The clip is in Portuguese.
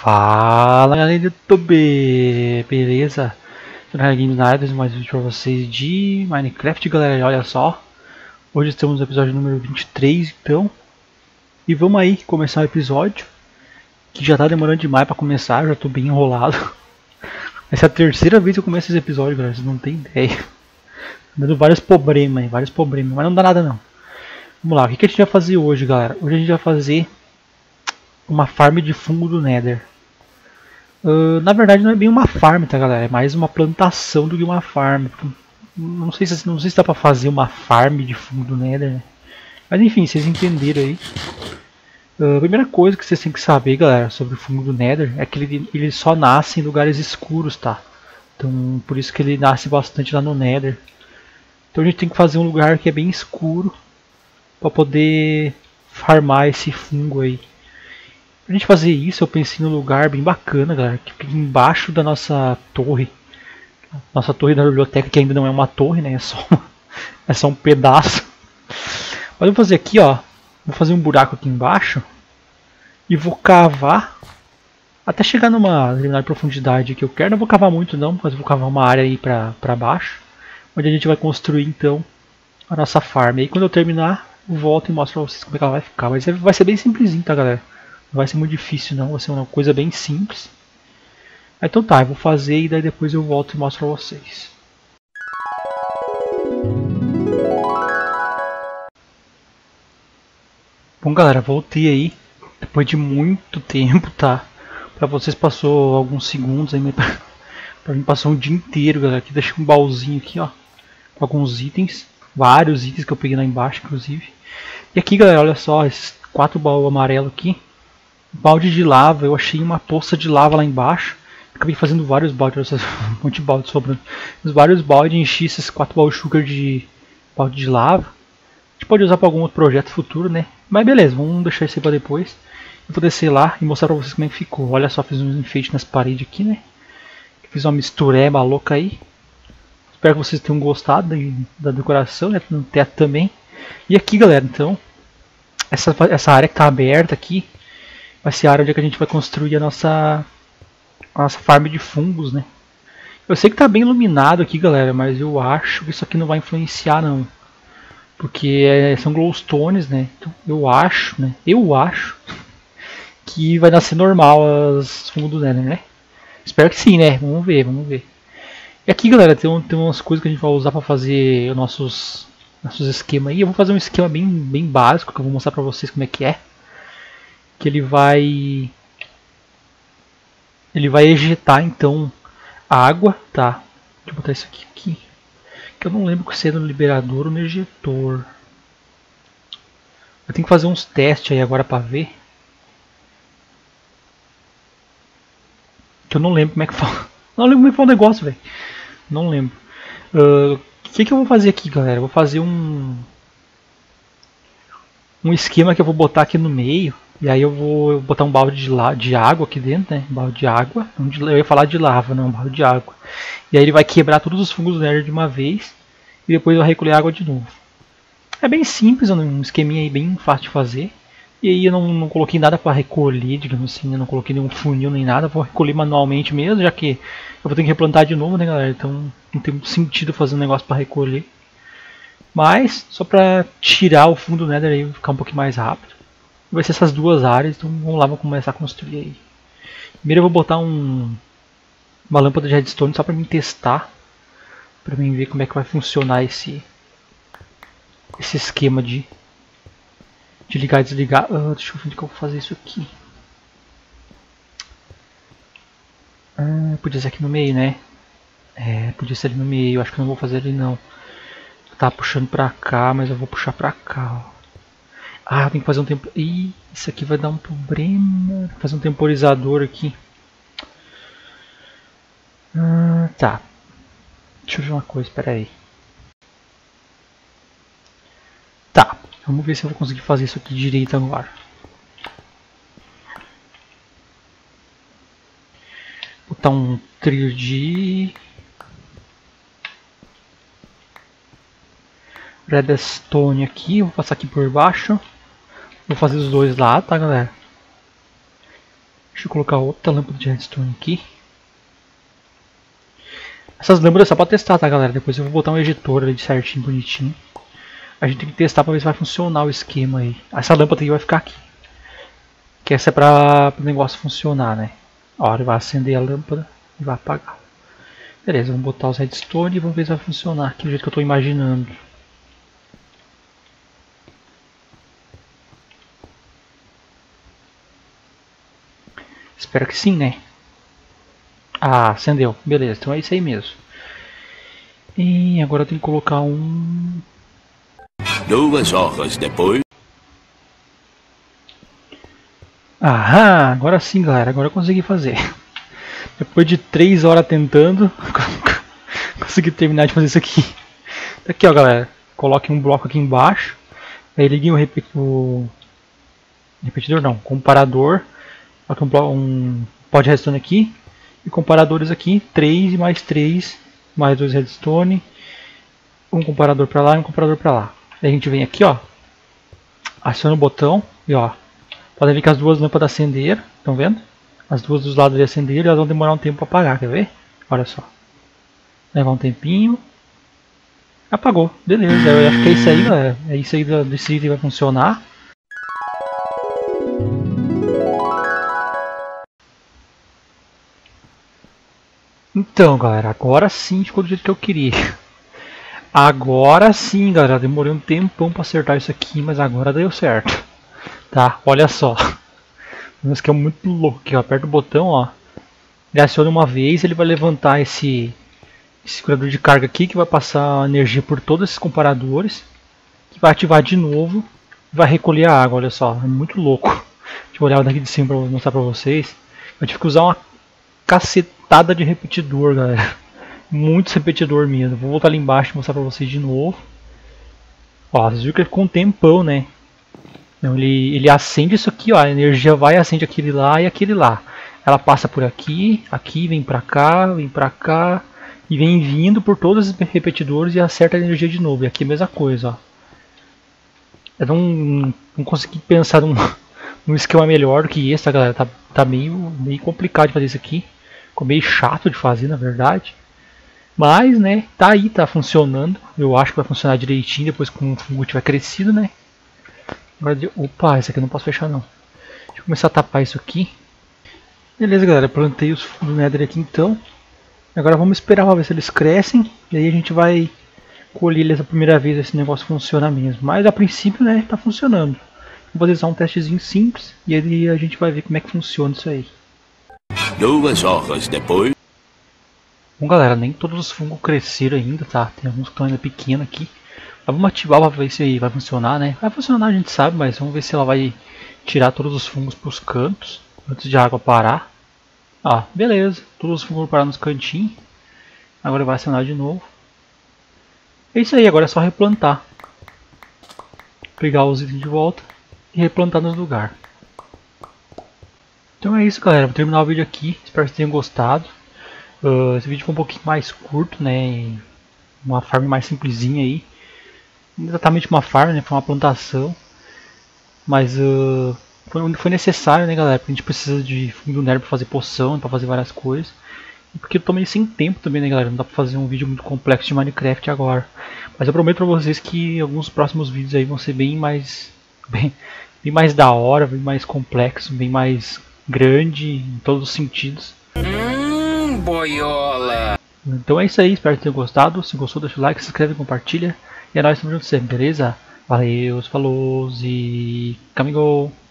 Fala galera do YouTube, beleza? Sou o Games Nights, mais um vídeo pra vocês de Minecraft, galera. Olha só, hoje estamos no episódio número 23, então. E vamos aí começar o episódio, que já tá demorando demais pra começar, eu já tô bem enrolado. Essa é a terceira vez que eu começo esse episódio, galera, vocês não tem ideia. Dando vários problemas, mas não dá nada não. Vamos lá, o que a gente vai fazer hoje, galera? Hoje a gente vai fazer uma farm de fungo do Nether. Na verdade não é bem uma farm, tá galera? É mais uma plantação do que uma farm. Não sei se dá pra fazer uma farm de fungo do Nether, né? Mas enfim, vocês entenderam aí. A primeira coisa que vocês têm que saber, galera, sobre o fungo do Nether é que ele só nasce em lugares escuros, tá? Então por isso que ele nasce bastante lá no Nether. Então a gente tem que fazer um lugar que é bem escuro para poder farmar esse fungo aí. Pra gente fazer isso, eu pensei num lugar bem bacana, galera, que fica embaixo da nossa torre. Nossa torre da biblioteca, que ainda não é uma torre, né? É só um pedaço. Mas eu vou fazer aqui, ó. Vou fazer um buraco aqui embaixo. E vou cavar até chegar numa determinada profundidade que eu quero. Não vou cavar muito não, mas vou cavar uma área aí pra baixo. Onde a gente vai construir então a nossa farm. E aí quando eu terminar, eu volto e mostro pra vocês como é que ela vai ficar. Mas vai ser bem simplesinho, tá galera? Não vai ser muito difícil não, vai ser uma coisa bem simples. Então tá, eu vou fazer e daí depois eu volto e mostro pra vocês. Bom galera, voltei aí. Depois de muito tempo, tá? Pra vocês passou alguns segundos aí, pra mim passou um dia inteiro, galera. Aqui deixei um baúzinho aqui, ó. Com alguns itens. Vários itens que eu peguei lá embaixo, inclusive. E aqui galera, olha só, esses 4 baús amarelos aqui. Balde de lava, eu achei uma poça de lava lá embaixo. Acabei fazendo vários baldes, um monte de balde sobrando. Os vários baldes, enchi esses 4 balde sugar de balde de lava. A gente pode usar para algum outro projeto futuro, né? Mas beleza, vamos deixar isso aí para depois. Eu vou descer lá e mostrar para vocês como é que ficou. Olha só, fiz um enfeite nas paredes aqui, né? Fiz uma mistureba louca aí. Espero que vocês tenham gostado da decoração, né? No teto também. E aqui, galera, então, essa área que tá aberta aqui vai ser a área onde a gente vai construir a nossa farm de fungos, né? Eu sei que tá bem iluminado aqui, galera, mas eu acho que isso aqui não vai influenciar não. Porque são glowstones, né? Então eu acho que vai nascer normal os fungos do Nether, né? Espero que sim, né? Vamos ver. E aqui, galera, tem umas coisas que a gente vai usar para fazer os nossos esquemas aí. Eu vou fazer um esquema bem básico, que eu vou mostrar pra vocês como é que é. Que ele vai ejetar então a água, tá? Deixa eu botar isso aqui, que eu não lembro se é no liberador ou no ejetor. Eu tenho que fazer uns testes aí agora pra ver. Que eu não lembro como é que fala. Não lembro como é que fala o negócio, velho. Não lembro. O que eu vou fazer aqui, galera? Eu vou fazer um esquema que eu vou botar aqui no meio. E aí eu vou botar um balde de água aqui dentro, né? Um balde de água. Eu ia falar de lava, não, um balde de água. E aí ele vai quebrar todos os fungos do Nether de uma vez. E depois vai recolher água de novo. É bem simples, um esqueminha aí bem fácil de fazer. E aí eu não coloquei nada para recolher, digamos assim. Eu não coloquei nenhum funil nem nada. Vou recolher manualmente mesmo, já que eu vou ter que replantar de novo, né, galera? Então não tem muito sentido fazer um negócio para recolher. Mas só para tirar o fundo do Nether aí ficar um pouquinho mais rápido. Vai ser essas duas áreas, então vamos lá, vamos começar a construir aí. Primeiro eu vou botar uma lâmpada de redstone só para mim testar, para mim ver como é que vai funcionar esse esquema de ligar e desligar. Deixa eu ver onde que eu vou fazer isso aqui. Podia ser aqui no meio, né? Podia ser ali no meio, acho que não vou fazer ali não. Tá puxando pra cá, mas eu vou puxar pra cá, ó. Eu tenho que fazer um tempo. Ih, isso aqui vai dar um problema. Vou fazer um temporizador aqui. Tá. Deixa eu ver uma coisa, espera aí. Tá, vamos ver se eu vou conseguir fazer isso aqui direito agora. Vou botar um trilho de redstone aqui, vou passar aqui por baixo. Vou fazer os dois lá, tá galera? Deixa eu colocar outra lâmpada de redstone aqui. Essas lâmpadas é só pra testar, tá, galera? Depois eu vou botar um editor ali certinho, bonitinho. A gente tem que testar pra ver se vai funcionar o esquema aí. Essa lâmpada aqui vai ficar aqui. Que essa é pra o negócio funcionar, né? Ó, ele vai acender a lâmpada e vai apagar. Beleza, vamos botar os redstone e vamos ver se vai funcionar aqui do jeito que eu tô imaginando. Espero que sim, né? Ah, acendeu. Beleza, então é isso aí mesmo. E agora eu tenho que colocar um... 2 horas depois. Aham, agora sim, galera. Agora eu consegui fazer. Depois de 3 horas tentando, consegui terminar de fazer isso aqui. Aqui, ó, galera. Coloque um bloco aqui embaixo. Aí ligue o repetidor, não, comparador. Coloque um pó de redstone aqui. E comparadores aqui, 3 e mais 3, mais 2 redstone. Um comparador pra lá e um comparador pra lá. Aí a gente vem aqui, ó. Aciona o botão e ó. Podem ver que as duas lâmpadas acenderam, estão vendo? As duas dos lados acenderam e elas vão demorar um tempo para apagar, quer ver? Olha só. Levar um tempinho. Apagou, beleza. Eu acho que é isso aí, galera. É isso aí desse item vai funcionar. Então, galera, agora sim ficou do jeito que eu queria. Agora sim, galera. Demorei um tempão para acertar isso aqui, mas agora deu certo. Tá, olha só. Isso aqui é muito louco aqui, ó. Aperta o botão, ó. Ele aciona uma vez, ele vai levantar esse segurador de carga aqui, que vai passar energia por todos esses comparadores, que vai ativar de novo e vai recolher a água, olha só. É muito louco. Deixa eu olhar daqui de cima para mostrar para vocês. Eu tive que usar uma cacetada de repetidor, galera. Muitos repetidor mesmo. Vou voltar ali embaixo e mostrar para vocês de novo. Ó, vocês viram que ele ficou um tempão, né? Então ele acende isso aqui, ó, a energia vai e acende aquele lá e aquele lá. Ela passa por aqui, aqui, vem pra cá e vem vindo por todos os repetidores e acerta a energia de novo. E aqui é a mesma coisa, ó. Eu não consegui pensar num esquema melhor do que esse, tá, galera? Tá meio complicado de fazer isso aqui. Ficou meio chato de fazer, na verdade. Mas, né, tá aí, tá funcionando. Eu acho que vai funcionar direitinho depois que o fungo tiver crescido, né? Opa, esse aqui eu não posso fechar não. Deixa eu começar a tapar isso aqui. Beleza, galera, plantei os fungos Nether aqui então. Agora vamos esperar pra ver se eles crescem. E aí a gente vai colher eles a primeira vez, esse negócio funciona mesmo. Mas a princípio, né, tá funcionando. Vou fazer só um testezinho simples. E aí a gente vai ver como é que funciona isso aí. 2 horas depois. Bom, galera, nem todos os fungos cresceram ainda, tá? Tem alguns que estão ainda pequenos aqui. Mas vamos ativar para ver se vai funcionar, né? Vai funcionar, a gente sabe, mas vamos ver se ela vai tirar todos os fungos para os cantos antes de a água parar. Ah, beleza, todos os fungos vão parar nos cantinhos. Agora vai acionar de novo. É isso aí, agora é só replantar. Pegar os itens de volta e replantar no lugar. Então é isso, galera, vou terminar o vídeo aqui. Espero que vocês tenham gostado. Esse vídeo foi um pouquinho mais curto, né? Uma farm mais simplesinha aí. Não exatamente uma farm, né? Foi uma plantação. Mas foi necessário, né, galera? Porque a gente precisa de fundo Nether para fazer poção, para fazer várias coisas. E porque eu tô meio sem tempo também, né, galera? Não dá pra fazer um vídeo muito complexo de Minecraft agora. Mas eu prometo pra vocês que alguns próximos vídeos aí vão ser bem mais da hora, bem mais complexo, bem mais grande em todos os sentidos. Boiola! Então é isso aí, espero que tenham gostado. Se gostou, deixa o like, se inscreve e compartilha. E é nóis, tamo junto sempre, beleza? Valeu, falou e Camigol!